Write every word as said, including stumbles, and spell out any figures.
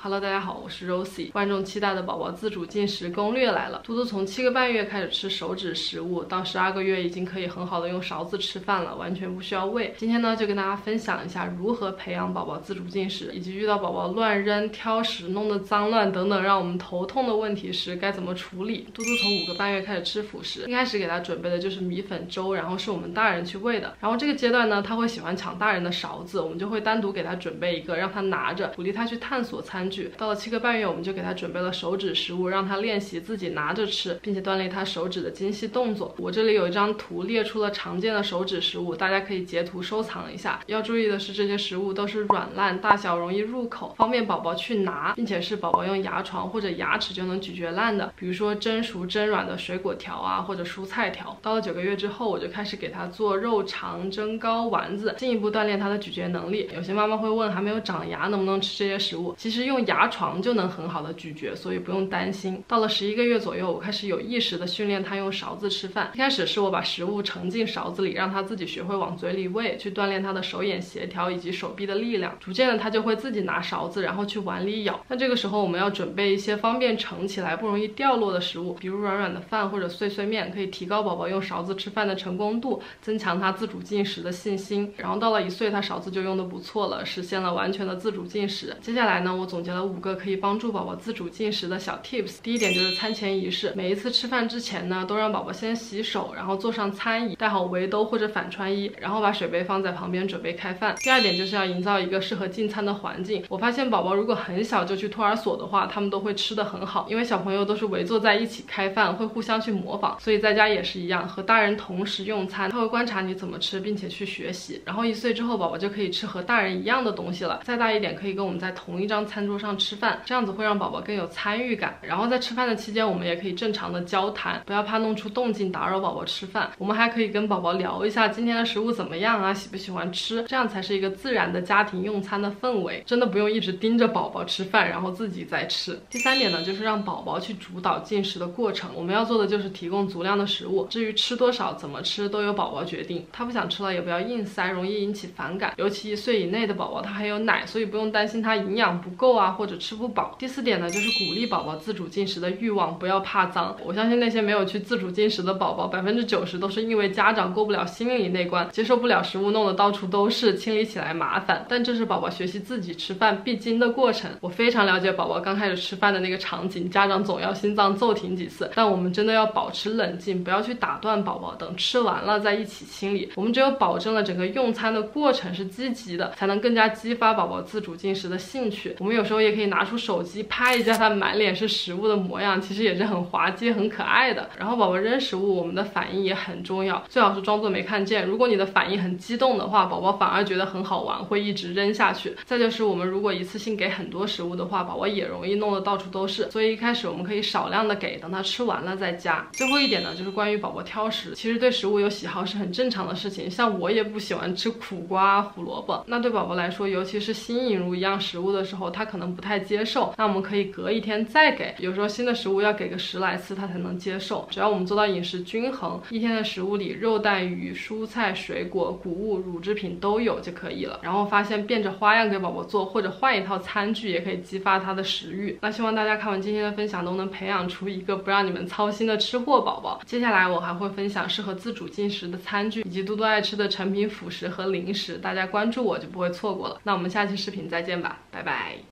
Hello， 大家好，我是 Rosie。万众期待的宝宝自主进食攻略来了。嘟嘟从七个半月开始吃手指食物，到十二个月已经可以很好的用勺子吃饭了，完全不需要喂。今天呢，就跟大家分享一下如何培养宝宝自主进食，以及遇到宝宝乱扔、挑食、弄得脏乱等等让我们头痛的问题时该怎么处理。嘟嘟从五个半月开始吃辅食，一开始给他准备的就是米粉粥，然后是我们大人去喂的。然后这个阶段呢，他会喜欢抢大人的勺子，我们就会单独给他准备一个，让他拿着，鼓励他去探索餐具。到了七个半月，我们就给他准备了手指食物，让他练习自己拿着吃，并且锻炼他手指的精细动作。我这里有一张图列出了常见的手指食物，大家可以截图收藏一下。要注意的是，这些食物都是软烂，大小容易入口，方便宝宝去拿，并且是宝宝用牙床或者牙齿就能咀嚼烂的，比如说蒸熟蒸软的水果条啊，或者蔬菜条。到了九个月之后，我就开始给他做肉肠、蒸糕、丸子，进一步锻炼他的咀嚼能力。有些妈妈会问，还没有长牙能不能吃这些食物？其实用牙床就能很好的咀嚼，所以不用担心。到了十一个月左右，我开始有意识的训练他用勺子吃饭。一开始是我把食物盛进勺子里，让他自己学会往嘴里喂，去锻炼他的手眼协调以及手臂的力量。逐渐的，他就会自己拿勺子，然后去碗里舀。那这个时候我们要准备一些方便盛起来、不容易掉落的食物，比如软软的饭或者碎碎面，可以提高宝宝用勺子吃饭的成功度，增强他自主进食的信心。然后到了一岁，他勺子就用得不错了，实现了完全的自主进食。接下来呢，我总结了五个可以帮助宝宝自主进食的小 tips。 第一点就是餐前仪式，每一次吃饭之前呢，都让宝宝先洗手，然后坐上餐椅，带好围兜或者反穿衣，然后把水杯放在旁边准备开饭。第二点就是要营造一个适合进餐的环境。我发现宝宝如果很小就去托儿所的话，他们都会吃得很好，因为小朋友都是围坐在一起开饭，会互相去模仿，所以在家也是一样，和大人同时用餐，他会观察你怎么吃，并且去学习。然后一岁之后，宝宝就可以吃和大人一样的东西了，再大一点可以跟我们在同一张餐桌上吃饭，这样子会让宝宝更有参与感。然后在吃饭的期间，我们也可以正常的交谈，不要怕弄出动静打扰宝宝吃饭。我们还可以跟宝宝聊一下今天的食物怎么样啊，喜不喜欢吃，这样才是一个自然的家庭用餐的氛围。真的不用一直盯着宝宝吃饭，然后自己在吃。第三点呢，就是让宝宝去主导进食的过程。我们要做的就是提供足量的食物，至于吃多少、怎么吃，都由宝宝决定。他不想吃了也不要硬塞，容易引起反感。尤其一岁以内的宝宝，他还有奶，所以不用担心他营养不够啊，或者吃不饱。第四点呢，就是鼓励宝宝自主进食的欲望，不要怕脏。我相信那些没有去自主进食的宝宝，百分之九十都是因为家长过不了心理那关，接受不了食物弄得到处都是，清理起来麻烦。但这是宝宝学习自己吃饭必经的过程。我非常了解宝宝刚开始吃饭的那个场景，家长总要心脏骤停几次，但我们真的要保持冷静，不要去打断宝宝，等吃完了再一起清理。我们只有保证了整个用餐的过程是积极的，才能更加激发宝宝自主进食的兴趣。我们有时候也可以拿出手机拍一下他满脸是食物的模样，其实也是很滑稽很可爱的。然后宝宝扔食物，我们的反应也很重要，最好是装作没看见。如果你的反应很激动的话，宝宝反而觉得很好玩，会一直扔下去。再就是我们如果一次性给很多食物的话，宝宝也容易弄得到处都是，所以一开始我们可以少量的给，等他吃完了再加。最后一点呢，就是关于宝宝挑食。其实对食物有喜好是很正常的事情，像我也不喜欢吃苦瓜、胡萝卜，那对宝宝来说，尤其是新引入一样食物的时候，他可能不太接受，那我们可以隔一天再给，有时候新的食物要给个十来次他才能接受。只要我们做到饮食均衡，一天的食物里肉蛋鱼、蔬菜水果、谷物、乳制品都有就可以了。然后发现变着花样给宝宝做，或者换一套餐具，也可以激发他的食欲。那希望大家看完今天的分享都能培养出一个不让你们操心的吃货宝宝。接下来我还会分享适合自主进食的餐具，以及嘟嘟爱吃的成品辅食和零食，大家关注我就不会错过了。那我们下期视频再见吧，拜拜。